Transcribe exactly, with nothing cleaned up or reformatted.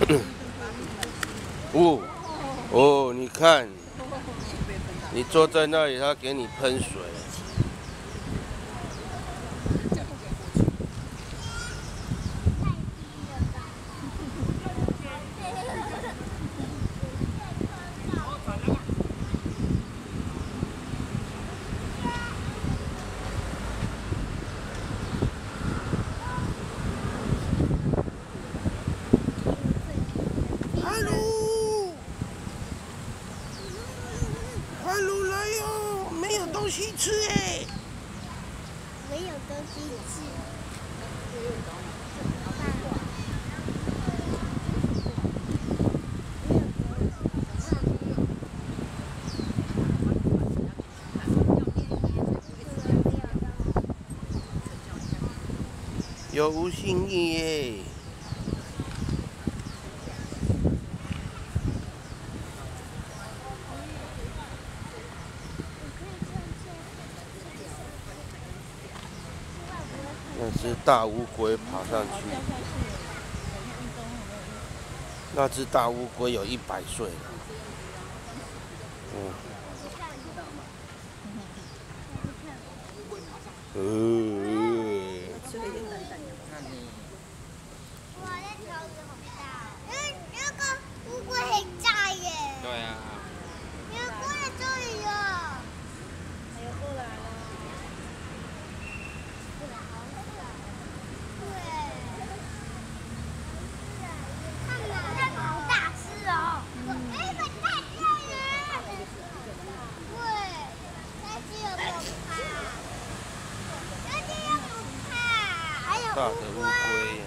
哦哦，你看，你坐在那里，他给你喷水。哈喽，哈喽来哟，没有东西吃哎。 没有东西吃。 有吴欣怡耶。那只大乌龟爬上去，那只大乌龟有一百岁了。嗯。呃。 哇，那条鱼好大！嗯，那个乌龟很大耶。 对啊。 你要过来这里了。 哎呀，过来了。 大的乌龟。